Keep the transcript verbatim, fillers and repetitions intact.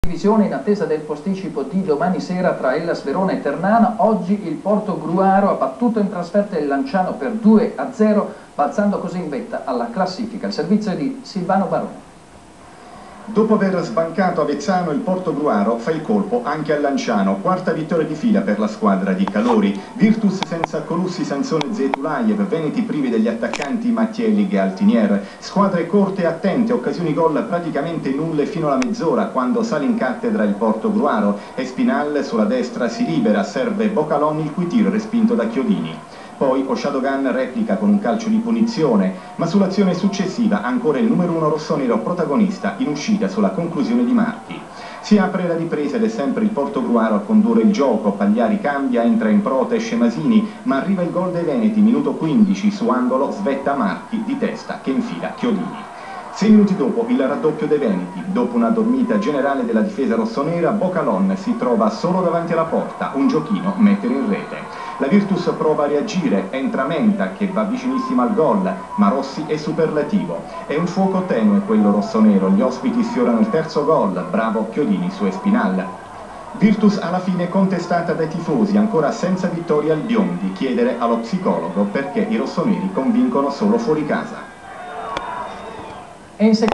Divisione in attesa del posticipo di domani sera tra Hellas Verona e Ternana. Oggi il Portogruaro ha battuto in trasferta il Lanciano per due a zero, balzando così in vetta alla classifica. Il servizio è di Silvano Barone. Dopo aver sbancato Avezzano, il Portogruaro fa il colpo anche al Lanciano, quarta vittoria di fila per la squadra di Calori. Virtus senza Colussi, Sansone, Zetulaev, Veneti privi degli attaccanti Mattielli e Altinier, squadre corte e attente, occasioni gol praticamente nulle fino alla mezz'ora quando sale in cattedra il Portogruaro e Spinal sulla destra si libera, serve Bocalon il cui tiro respinto da Chiodini. Poi Oshadogan replica con un calcio di punizione, ma sull'azione successiva ancora il numero uno rossonero protagonista in uscita sulla conclusione di Marchi. Si apre la ripresa ed è sempre il Portogruaro a condurre il gioco, Pagliari cambia, entra in prota, esce Masini, ma arriva il gol dei Veneti, minuto quindici, su angolo svetta Marchi di testa che infila Chiodini. Sei minuti dopo il raddoppio dei Veneti, dopo una dormita generale della difesa rossonera, Bocalon si trova solo davanti alla porta, un giochino mettere in rete. La Virtus prova a reagire, entra Menta che va vicinissima al gol, ma Rossi è superlativo. È un fuoco tenue quello rossonero, gli ospiti sfiorano il terzo gol, bravo Chiodini su Espinal. Virtus alla fine contestata dai tifosi, ancora senza vittoria al Biondi, chiedere allo psicologo perché i rossoneri convincono solo fuori casa.